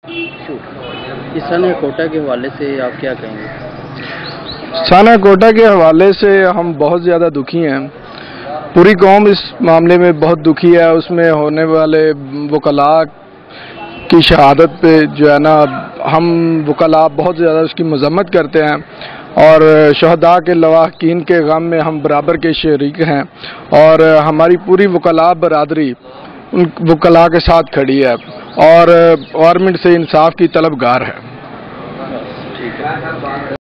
किसान कोटा के हवाले से आप क्या कहेंगे? साना कोटा के हवाले से हम बहुत ज़्यादा दुखी हैं। पूरी कौम इस मामले में बहुत दुखी है। उसमें होने वाले वकला की शहादत पे जो है ना, हम वकला बहुत ज़्यादा उसकी मज़म्मत करते हैं और शहदा के लवाहकीन के गम में हम बराबर के शरीक हैं और हमारी पूरी वकला बरादरी उन वकला के साथ खड़ी है और गवर्नमेंट से इंसाफ की तलबगार है।